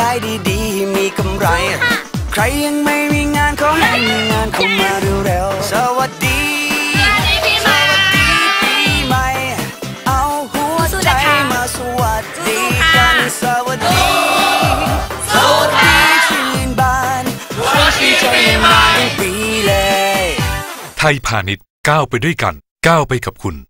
ายดีๆมีกำไรใครยังไม่มีงานขอให้มีงานเข้ามาเร็วๆสวัสดีปีใหม่เอาหัวใจมาสวัสดีกันสวัสดีชื่นบานชื่นใจมาทั้งปีเลยไทยพาณิชย์ก้าวไปด้วยกันก้าวไปกับคุณ